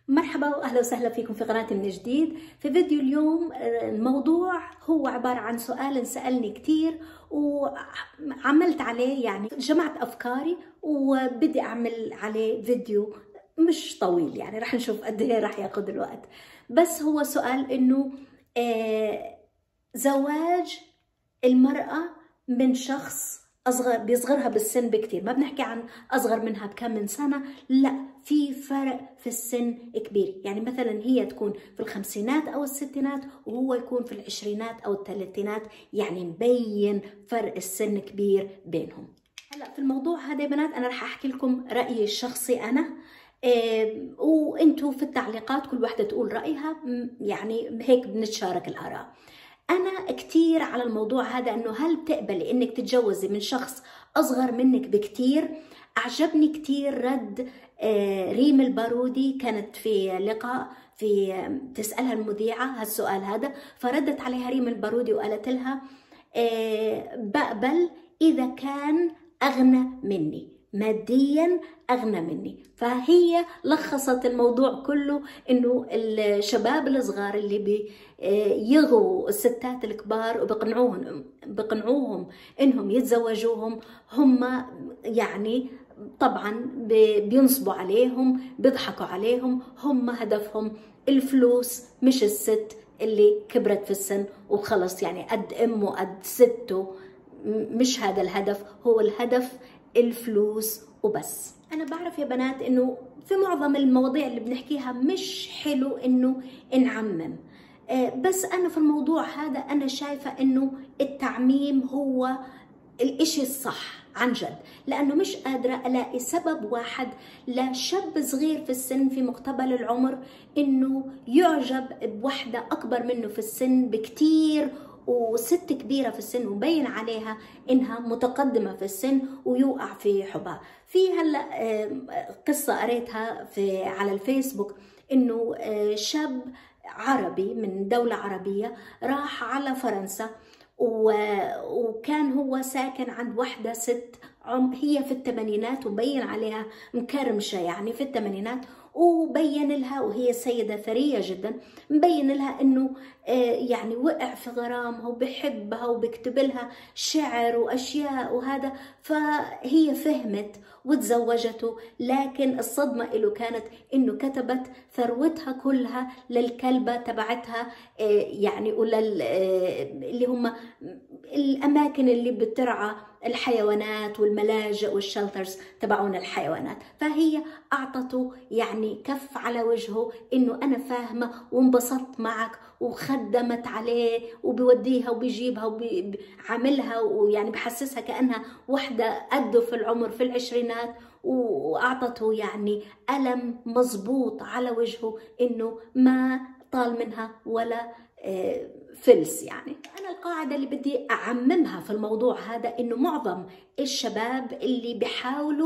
مرحبا واهلا وسهلا فيكم في قناتي من جديد. في فيديو اليوم الموضوع هو عبارة عن سؤال سألني كتير وعملت عليه، يعني جمعت افكاري وبدي اعمل عليه فيديو مش طويل، يعني رح نشوف قد ايه رح ياخذ الوقت. بس هو سؤال انه زواج المرأة من شخص أصغر، بيصغرها بالسن بكتير، ما بنحكي عن أصغر منها بكم من سنة، لا، في فرق في السن كبير. يعني مثلا هي تكون في الخمسينات أو الستينات وهو يكون في العشرينات أو الثلاثينات، يعني مبين فرق السن كبير بينهم. هلا في الموضوع هذا يا بنات أنا رح أحكي لكم رأيي الشخصي أنا، وانتوا في التعليقات كل واحدة تقول رأيها، يعني هيك بنتشارك الآراء. أنا كتير على الموضوع هذا إنه هل بتقبلي إنك تتجوزي من شخص أصغر منك بكتير؟ أعجبني كتير رد ريم البارودي، كانت في لقاء في تسألها المذيعة هالسؤال هذا، فردت عليها ريم البارودي وقالت لها بقبل إذا كان أغنى مني ماديا، أغنى مني. فهي لخصت الموضوع كله إنه الشباب الصغار اللي بيغوا الستات الكبار وبقنعوهم إنهم يتزوجوهم، هم يعني طبعا بينصبوا عليهم، بيضحكوا عليهم، هم هدفهم الفلوس مش الست اللي كبرت في السن وخلص، يعني قد أمه قد سته. مش هذا الهدف، هو الهدف الفلوس وبس. أنا بعرف يا بنات إنه في معظم المواضيع اللي بنحكيها مش حلو إنه نعمم، بس أنا في الموضوع هذا أنا شايفة إنه التعميم هو الإشي الصح عن جد، لأنه مش قادرة ألاقي سبب واحد لشاب صغير في السن في مقتبل العمر إنه يعجب بوحدة أكبر منه في السن بكتير وست كبيرة في السن ومبين عليها إنها متقدمة في السن ويوقع في حبها. في هلأ قصة قريتها على الفيسبوك إنه شاب عربي من دولة عربية راح على فرنسا، وكان هو ساكن عند واحدة ست هي في الثمانينات ومبين عليها مكرمشة، يعني في الثمانينات، وبين لها وهي سيدة ثرية جدا، مبين لها انه يعني وقع في غرامها وبحبها وبكتب لها شعر واشياء وهذا، فهي فهمت وتزوجته. لكن الصدمة له كانت انه كتبت ثروتها كلها للكلبة تبعتها، يعني اللي هم الاماكن اللي بترعى الحيوانات والملاجئ والشلترز تبعون الحيوانات. فهي اعطته يعني كف على وجهه انه انا فاهمه وانبسطت معك، وخدمت عليه وبيوديها وبيجيبها وبيعاملها، ويعني بحسسها كانها وحده قده في العمر في العشرينات، واعطته يعني ألم مزبوط على وجهه انه ما طال منها ولا فلس. يعني أنا القاعدة اللي بدي أعممها في الموضوع هذا إنه معظم الشباب اللي بيحاولوا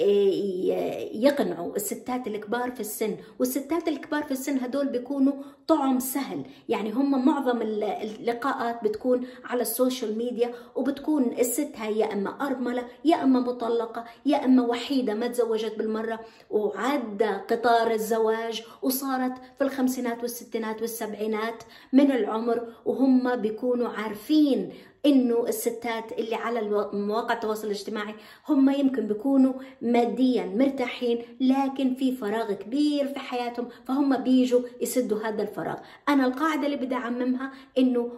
يقنعوا الستات الكبار في السن، والستات الكبار في السن هدول بيكونوا طعم سهل، يعني هم معظم اللقاءات بتكون على السوشيال ميديا، وبتكون الست هاي يا إما أرملة يا إما مطلقة يا إما وحيدة ما تزوجت بالمرة وعدى قطار الزواج وصارت في الخمسينات والستينات والسبعينات من العمر، وهم بيكونوا عارفين انه الستات اللي على مواقع التواصل الاجتماعي هم يمكن بيكونوا ماديا مرتاحين لكن في فراغ كبير في حياتهم، فهم بيجوا يسدوا هذا الفراغ. انا القاعدة اللي بدي اعممها انه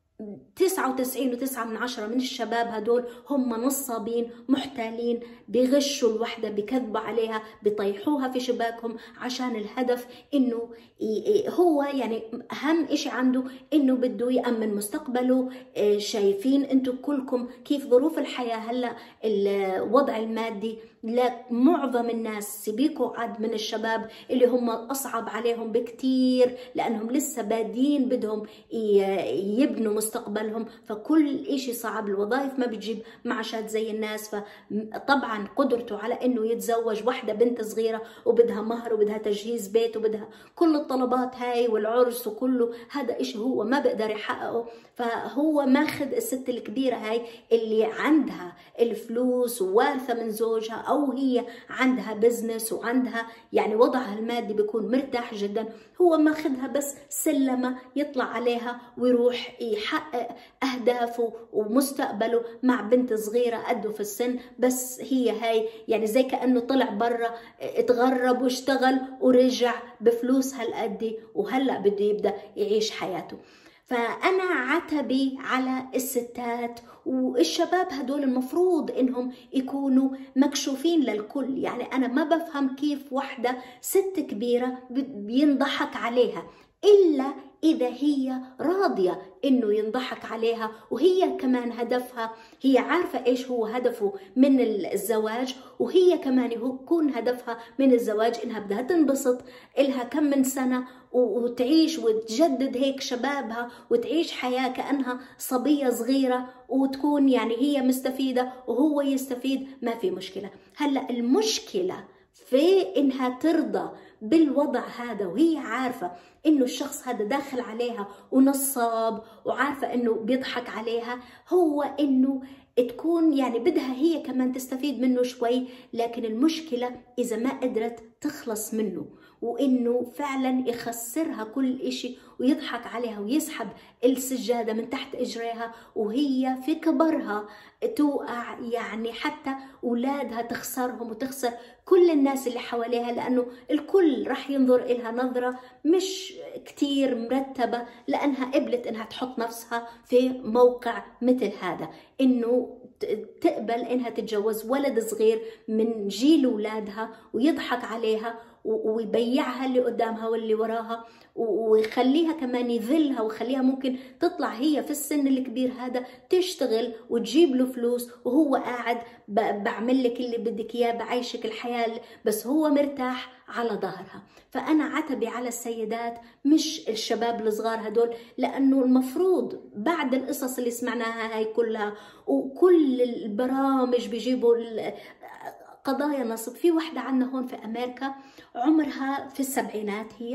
99.9 من الشباب هدول هم نصابين محتالين، بيغشوا الوحدة، بيكذبوا عليها، بيطيحوها في شباكهم عشان الهدف انه هو يعني اهم اشي عنده انه بده يأمن مستقبله. شايفين انتم كلكم كيف ظروف الحياة هلا، الوضع المادي لمعظم الناس سبيكوا عد من الشباب اللي هم أصعب عليهم بكتير لأنهم لسه بادين بدهم يبنوا مستقبلهم، فكل إشي صعب، الوظائف ما بتجيب معاشات زي الناس، فطبعا قدرته على إنه يتزوج واحدة بنت صغيرة وبدها مهر وبدها تجهيز بيت وبدها كل الطلبات هاي والعرس وكله، هذا إشي هو ما بقدر يحققه. فهو ماخذ الست الكبيرة هاي اللي عندها الفلوس ووارثة من زوجها أو هي عندها بزنس وعندها يعني وضعها المادي بيكون مرتاح جدا، هو ماخذها بس سلمة يطلع عليها ويروح يحقق أهدافه ومستقبله مع بنت صغيرة قده في السن. بس هي هاي يعني زي كأنه طلع برا اتغرب واشتغل ورجع بفلوس هالقد وهلأ بده يبدأ يعيش حياته. فأنا عتبي على الستات والشباب هدول المفروض إنهم يكونوا مكشوفين للكل. يعني أنا ما بفهم كيف واحدة ست كبيرة بينضحك عليها إلا إذا هي راضية إنه ينضحك عليها، وهي كمان هدفها، هي عارفة إيش هو هدفه من الزواج، وهي كمان يكون هدفها من الزواج إنها بدها تنبسط إلها كم من سنة وتعيش وتجدد هيك شبابها وتعيش حياة كأنها صبية صغيرة، وتكون يعني هي مستفيدة وهو يستفيد، ما في مشكلة. هلأ المشكلة في إنها ترضى بالوضع هذا وهي عارفة إنه الشخص هذا داخل عليها ونصاب، وعارفة إنه بيضحك عليها، هو إنه تكون يعني بدها هي كمان تستفيد منه شوي. لكن المشكلة إذا ما قدرت تخلص منه، وإنه فعلا يخسرها كل إشي ويضحك عليها ويسحب السجادة من تحت إجريها، وهي في كبرها توقع، يعني حتى أولادها تخسرهم وتخسر كل الناس اللي حواليها، لأنه الكل رح ينظر إلها نظرة مش كتير مرتبة، لأنها قبلت إنها تحط نفسها في موقع مثل هذا، إنه تقبل إنها تتجوز ولد صغير من جيل أولادها ويضحك عليها ويبيعها اللي قدامها واللي وراها، ويخليها كمان يذلها، ويخليها ممكن تطلع هي في السن الكبير هذا تشتغل وتجيب له فلوس، وهو قاعد بعمل لك اللي بدك اياه، بعيشك الحياة، بس هو مرتاح على ظهرها. فأنا عتبي على السيدات مش الشباب الصغار هدول، لأنه المفروض بعد القصص اللي سمعناها هاي كلها وكل البرامج بيجيبوا قضايا نصب. في واحدة عندنا هون في أمريكا عمرها في السبعينات هي،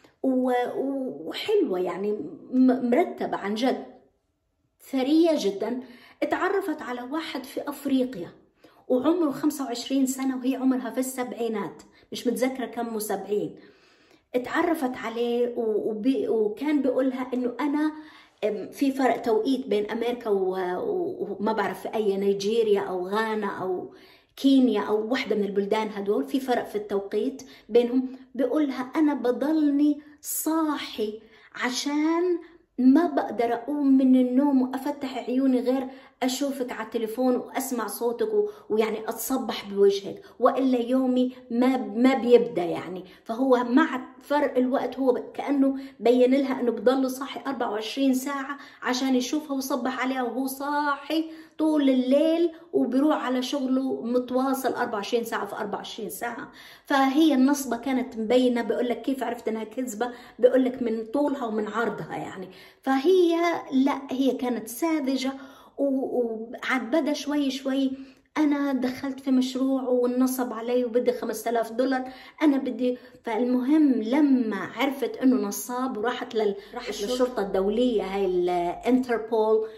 وحلوة يعني مرتبة عن جد، ثرية جدا. اتعرفت على واحد في أفريقيا وعمره 25 سنة وهي عمرها في السبعينات، مش متذكرة كم، 70. اتعرفت عليه وكان بيقولها إنه أنا في فرق توقيت بين أمريكا وما بعرف في أي، نيجيريا أو غانا أو كينيا أو واحدة من البلدان هدول، في فرق في التوقيت بينهم. بيقولها أنا بضلني صاحي عشان ما بقدر أقوم من النوم وأفتح عيوني غير أشوفك على التليفون وأسمع صوتك ويعني أتصبح بوجهك، وإلا يومي ما بيبدأ يعني. فهو مع فرق الوقت هو كأنه بين لها أنه بضل صاحي 24 ساعة عشان يشوفها ويصبح عليها وهو صاحي طول الليل، وبيروح على شغله متواصل 24 ساعة في 24 ساعة. فهي النصبة كانت مبينة. بيقول لك كيف عرفت انها كذبة؟ بيقول لك من طولها ومن عرضها يعني. فهي لا، هي كانت ساذجة، وعاد بدا شوي شوي أنا دخلت في مشروع والنصب علي وبدي $5000 أنا بدي. فالمهم لما عرفت إنه نصاب وراحت للشرطة الدولية هاي الانتربول،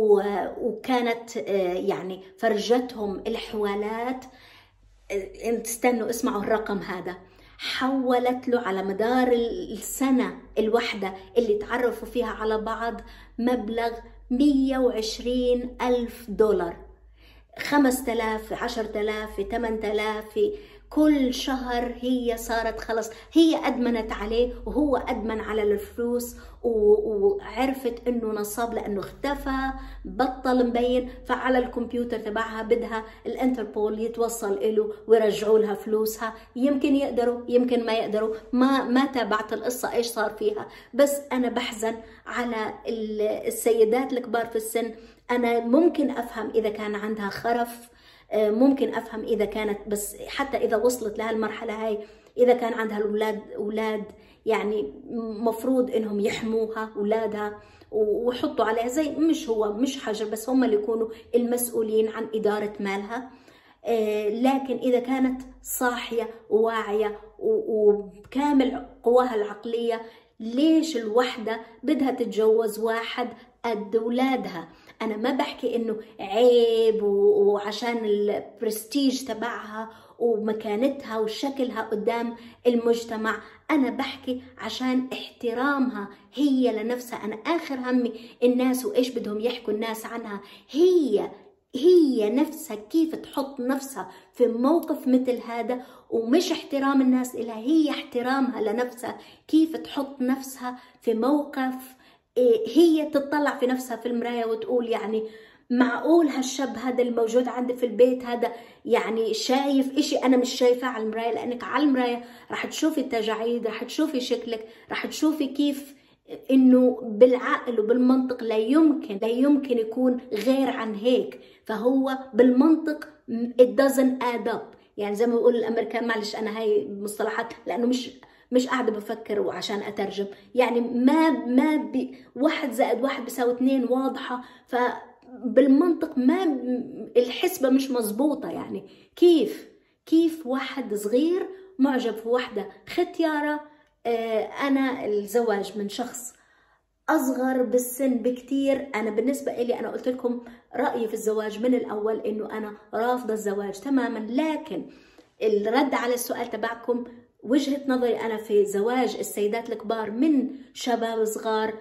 وكانت يعني فرجتهم الحوالات. استنوا اسمعوا الرقم هذا، حولت له على مدار السنة الواحدة اللي تعرفوا فيها على بعض مبلغ $120,000، 5000 10,000 8000 كل شهر. هي صارت خلص، هي أدمنت عليه وهو أدمن على الفلوس، وعرفت إنه نصاب لأنه اختفى بطل مبين. فعلى الكمبيوتر تبعها بدها الانتربول يتوصل إله ويرجعوا لها فلوسها. يمكن يقدروا يمكن ما يقدروا، ما تابعت القصة إيش صار فيها. بس أنا بحزن على السيدات الكبار في السن. أنا ممكن أفهم إذا كان عندها خرف، ممكن أفهم إذا كانت، بس حتى إذا وصلت لهالمرحلة هاي، إذا كان عندها الأولاد يعني مفروض إنهم يحموها أولادها ويحطوا عليها زي، مش حجر، بس هم اللي يكونوا المسؤولين عن إدارة مالها. لكن إذا كانت صاحية وواعية وبكامل قواها العقلية، ليش الوحدة بدها تتجوز واحد قد أولادها؟ أنا ما بحكي إنه عيب وعشان البرستيج تبعها ومكانتها وشكلها قدام المجتمع، أنا بحكي عشان احترامها هي لنفسها. أنا آخر همي الناس وإيش بدهم يحكوا الناس عنها، هي نفسها كيف تحط نفسها في موقف مثل هذا، ومش احترام الناس لها، هي احترامها لنفسها، كيف تحط نفسها في موقف هي تطلع في نفسها في المراية وتقول يعني معقول هالشاب هذا الموجود عندي في البيت هذا يعني شايف اشي انا مش شايفاه على المراية. لانك على المراية راح تشوفي التجاعيد، راح تشوفي شكلك، راح تشوفي كيف انه بالعقل وبالمنطق لا يمكن يكون غير عن هيك. فهو بالمنطق it doesn't add up، يعني زي ما بيقول الامريكان، معلش انا هاي مصطلحات لانه مش قاعده بفكر وعشان اترجم، يعني ما 1+1=2 واضحه، فبالمنطق ما الحسبه مش مزبوطه. يعني كيف واحد صغير معجب في واحده ختياره. انا الزواج من شخص اصغر بالسن بكتير، انا بالنسبه لي انا قلت لكم رايي في الزواج من الاول انه انا رافضه الزواج تماما، لكن الرد على السؤال تبعكم وجهه نظري انا في زواج السيدات الكبار من شباب صغار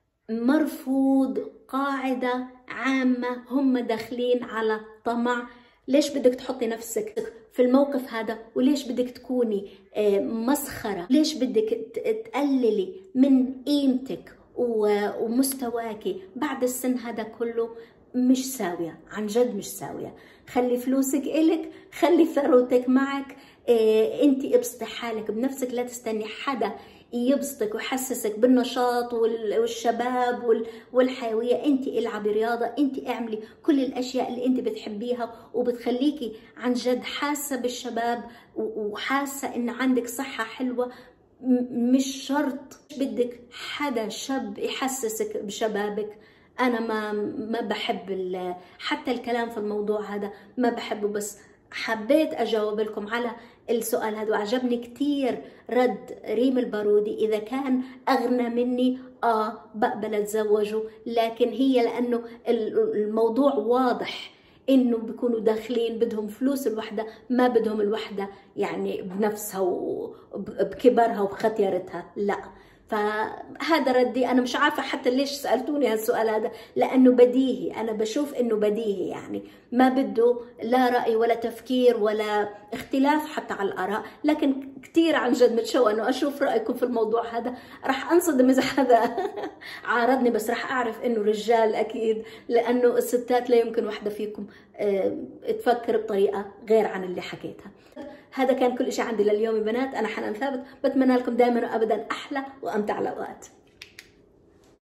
مرفوض، قاعده عامه، هم داخلين على طمع. ليش بدك تحطي نفسك في الموقف هذا؟ وليش بدك تكوني مسخره؟ ليش بدك تقللي من قيمتك ومستواكي بعد السن هذا كله؟ مش ساوية، عن جد مش ساوية. خلي فلوسك إلك، خلي ثروتك معك، انت ابسطي حالك بنفسك، لا تستني حدا يبسطك ويحسسك بالنشاط والشباب والحيوية. انت العبي رياضة، انت اعملي كل الاشياء اللي انت بتحبيها وبتخليكي عن جد حاسة بالشباب وحاسة ان عندك صحة حلوة. مش شرط بدك حدا شاب يحسسك بشبابك. انا ما بحب حتى الكلام في الموضوع هذا ما بحبه، بس حبيت اجاوب لكم على السؤال هذا. وعجبني كتير رد ريم البارودي، اذا كان اغنى مني بقبل اتزوجه، لكن هي لانه الموضوع واضح انه بيكونوا داخلين بدهم فلوس الوحده، ما بدهم الوحده يعني بنفسها وبكبرها وبختيارتها، لا. فهذا ردي. انا مش عارفه حتى ليش سالتوني هالسؤال هذا، لانه بديهي، انا بشوف انه بديهي، يعني ما بده لا راي ولا تفكير ولا اختلاف حتى على الاراء. لكن كثير عن جد متشوقه انه اشوف رايكم في الموضوع هذا. راح انصدم اذا حدا عارضني، بس راح اعرف انه رجال اكيد، لانه الستات لا يمكن وحده فيكم تفكر بطريقه غير عن اللي حكيتها. هذا كان كل شيء عندي لليوم يا بنات. انا حنان ثابت، بتمنى لكم دائما وابدا احلى وامتع الاوقات.